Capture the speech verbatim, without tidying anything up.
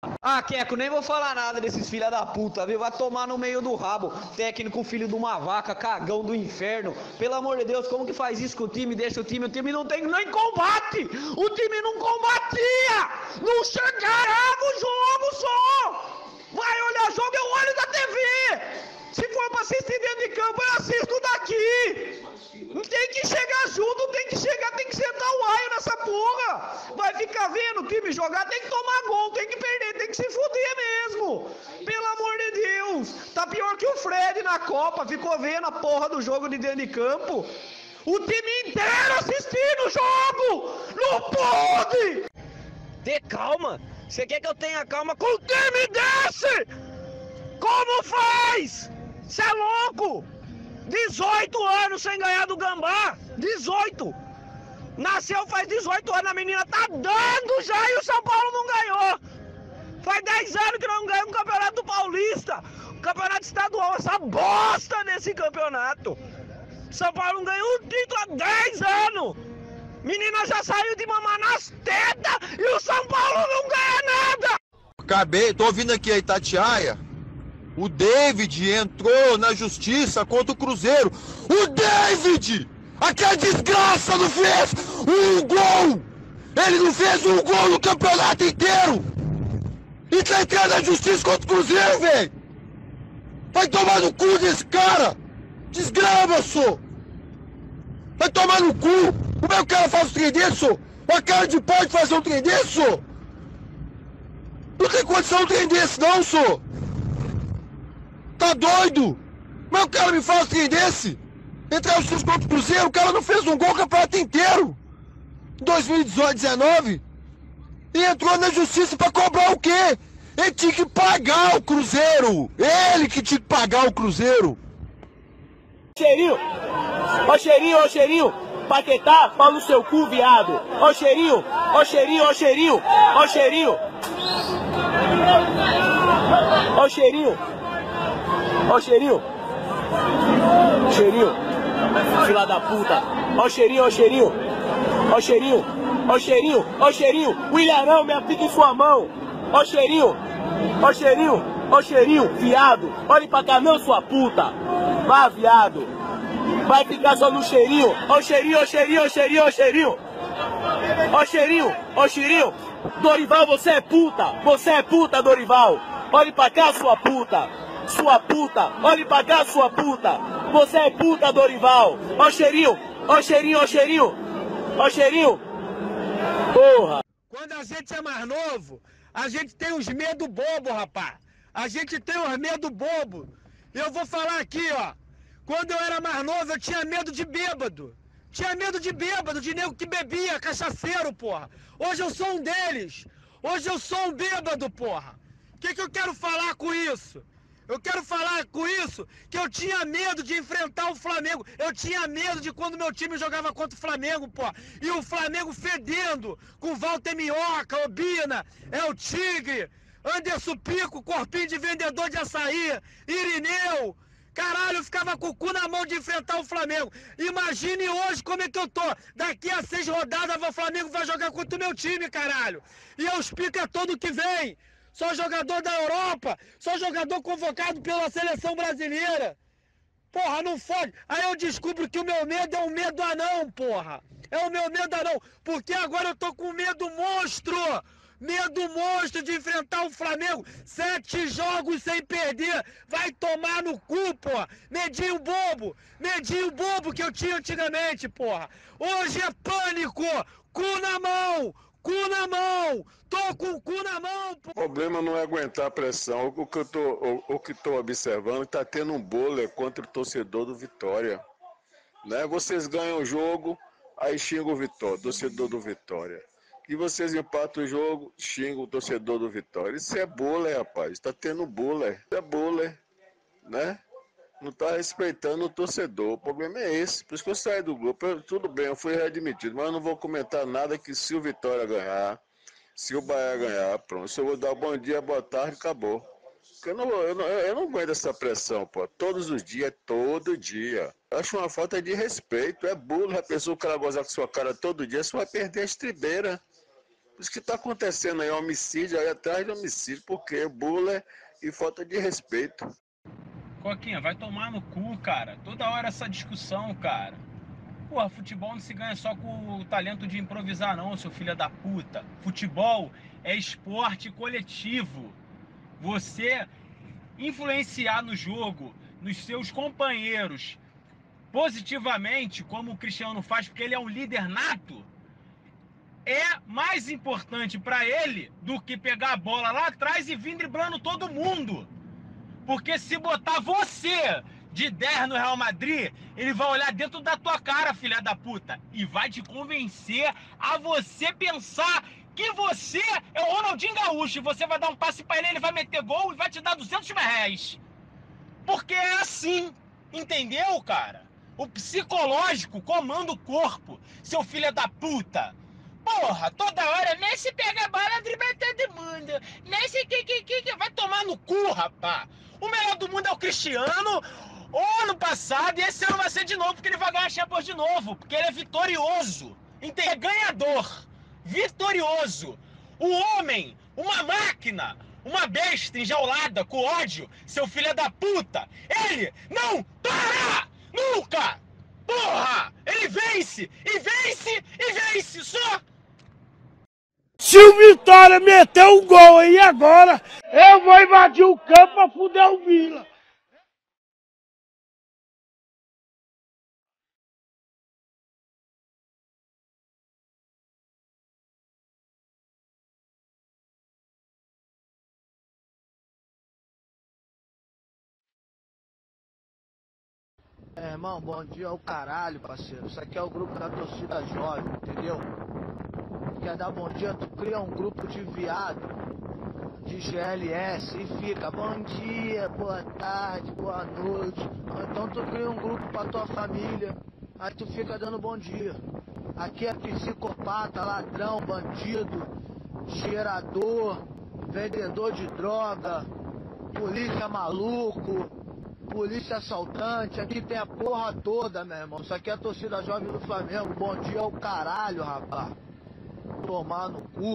Ah, Queco, nem vou falar nada desses filha da puta, viu? Vai tomar no meio do rabo. Técnico filho de uma vaca, cagão do inferno. Pelo amor de Deus, como que faz isso com o time? Deixa o time, o time não tem nem combate. O time não combatia. Não chegava o jogo só. Vai olhar jogo, eu olho da T V. Se for pra assistir dentro de campo, eu assisto daqui. Tem que chegar junto, tem que chegar, tem que sentar o raio nessa porra. Vai ficar vendo o time jogar, tem que tomar gol, tem que perder, tem que se fuder mesmo. Pelo amor de Deus. Tá pior que o Fred na Copa, ficou vendo a porra do jogo de dentro de campo. O time inteiro assistindo o jogo. Não pode. Ter calma. Você quer que eu tenha calma com o time desse? Como faz? Você é louco? dezoito anos sem ganhar do Gambá. dezoito. Nasceu faz dezoito anos, a menina tá dando já e o São Paulo não ganhou. Faz dez anos que não ganha um campeonato do Paulista. O campeonato estadual, essa bosta nesse campeonato. São Paulo não ganhou um título há dez anos. Menina já saiu de mamar nas tetas e o São Paulo não ganha nada. Acabei, tô ouvindo aqui a Itatiaia. O David entrou na justiça contra o Cruzeiro. O David! Aquela desgraça não fez um gol! Ele não fez um gol no campeonato inteiro! E tá entrando na justiça contra o Cruzeiro, velho! Vai tomar no cu desse cara! Desgrama, sô! Vai tomar no cu! Como é que o cara faz um trem desse, sô? A cara de pau de fazer um trem desse, sô? Não tem condição de um trem desse, não, sô! Tá doido? Mas o cara me faz um trem desse? Entrar os contra o Cruzeiro, o cara não fez um gol o campeonato inteiro. Em dois mil e dezenove. E entrou na justiça pra cobrar o quê? Ele tinha que pagar o Cruzeiro. Ele que tinha que pagar o Cruzeiro. Cheirinho, ó cheirinho, ó cheirinho. Paquetá, pau no seu cu, viado. Ó cheirinho, ó cheirinho, ó cheirinho. Ó cheirinho. Ó cheirinho. Ó cheirinho. Cheirinho. Fila da puta. Ó cheirinho, ó cheirinho. Ó cheirinho. Ó cheirinho, ó cheirinho. O ilharão me aplica em sua mão. Ó cheirinho. Ó cheirinho. Ó cheirinho, viado. Olhe pra cá não, sua puta. Vá, viado. Vai ficar só no cheirinho. Ó cheirinho, ó cheirinho, ó cheirinho, ó cheirinho. Ó cheirinho, ó cheirinho. Dorival, você é puta. Você é puta, Dorival. Olhe pra cá, sua puta. Sua puta. Olhe pra cá, sua puta. Você é puta, Dorival. Ó cheirinho, ó cheirinho, ó cheirinho. Ó cheirinho. Porra. Quando a gente é mais novo, a gente tem uns medo bobo, rapaz. A gente tem uns medo bobo. Eu vou falar aqui, ó. Quando eu era mais novo, eu tinha medo de bêbado. Tinha medo de bêbado, de nego que bebia, cachaceiro, porra. Hoje eu sou um deles. Hoje eu sou um bêbado, porra. O que que eu quero falar com isso? Eu quero falar com isso que eu tinha medo de enfrentar o Flamengo. Eu tinha medo de quando meu time jogava contra o Flamengo, pô. E o Flamengo fedendo com Walter Minhoca, Obina, é o Tigre, Anderson Pico, corpinho de vendedor de açaí, Irineu. Caralho, eu ficava com o cu na mão de enfrentar o Flamengo. Imagine hoje como é que eu tô. Daqui a seis rodadas o Flamengo vai jogar contra o meu time, caralho. E eu explico é todo que vem. Sou jogador da Europa, sou jogador convocado pela seleção brasileira. Porra, não fode. Aí eu descubro que o meu medo é um medo anão, porra. É o meu medo anão. Porque agora eu tô com medo monstro. Medo monstro de enfrentar o Flamengo. Sete jogos sem perder. Vai tomar no cu, porra. Medinho bobo. Medinho bobo que eu tinha antigamente, porra. Hoje é pânico. Cu na mão. Cu na mão! Tô com o cu na mão! Pô. O problema não é aguentar a pressão. O que eu tô, o, o que tô observando é que tá tendo um bowler contra o torcedor do Vitória. Né? Vocês ganham o jogo, aí xingam o Vitória, torcedor do Vitória. E vocês empatam o jogo, xingam o torcedor do Vitória. Isso é bowler, rapaz. Tá tendo bowler. Isso é bowler, né? Não tá respeitando o torcedor. O problema é esse. Por isso que eu saí do grupo. Eu, tudo bem, eu fui readmitido, mas eu não vou comentar nada que se o Vitória ganhar, se o Bahia ganhar, pronto. Se eu vou dar bom dia, boa tarde, acabou. Porque eu não, eu não, eu não aguento essa pressão, pô. Todos os dias, todo dia. Eu acho uma falta de respeito. É burro. A pessoa, o cara gozar com sua cara todo dia, você vai perder a estribeira. Isso que está acontecendo aí, homicídio aí atrás de homicídio, porque bullying e falta de respeito. Coquinha, vai tomar no cu, cara. Toda hora essa discussão, cara. Porra, futebol não se ganha só com o talento de improvisar não, seu filho da puta. Futebol é esporte coletivo. Você influenciar no jogo, nos seus companheiros, positivamente, como o Cristiano faz, porque ele é um líder nato, é mais importante pra ele do que pegar a bola lá atrás e vir driblando todo mundo. Porque se botar você de dez no Real Madrid, ele vai olhar dentro da tua cara, filha da puta, e vai te convencer a você pensar que você é o Ronaldinho Gaúcho, e você vai dar um passe pra ele, ele vai meter gol e vai te dar duzentos reais. Porque é assim, entendeu, cara? O psicológico comanda o corpo, seu filho da puta. Porra, toda hora, Messi pega a bola, dribla todo mundo. Messi, que, que, que, que, vai tomar no cu, rapá. O melhor do mundo é o Cristiano, o ano passado, e esse ano vai ser de novo, porque ele vai ganhar a Champions de novo, porque ele é vitorioso, entende? É ganhador, vitorioso. O homem, uma máquina, uma besta enjaulada com ódio, seu filho da puta, ele não para nunca! Porra! Ele vence, e vence, e vence, só! Se o Vitória meter um gol aí agora, eu vou invadir o campo pra fuder o Vila. É, irmão, bom dia ao caralho, parceiro. Isso aqui é o grupo da torcida jovem, entendeu? Quer dar bom dia, tu cria um grupo de viado, de G L S, e fica bom dia, boa tarde, boa noite. Então tu cria um grupo pra tua família, aí tu fica dando bom dia. Aqui é psicopata, ladrão, bandido, cheirador, vendedor de droga, polícia maluco, polícia assaltante, aqui tem a porra toda, meu irmão. Isso aqui é a torcida jovem do Flamengo. Bom dia ao caralho, rapaz. Tomar no cu.